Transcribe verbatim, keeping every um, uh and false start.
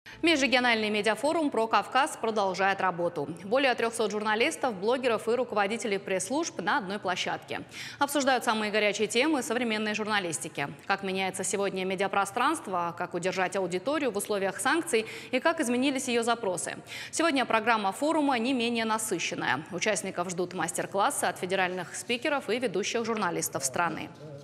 Межрегиональный медиафорум «Про Кавказ» продолжает работу. Более трёхсот журналистов, блогеров и руководителей пресс-служб на одной площадке. Обсуждают самые горячие темы современной журналистики. Как меняется сегодня медиапространство, как удержать аудиторию в условиях санкций и как изменились ее запросы. Сегодня программа форума не менее насыщенная. Участников ждут мастер-классы от федеральных спикеров и ведущих журналистов страны.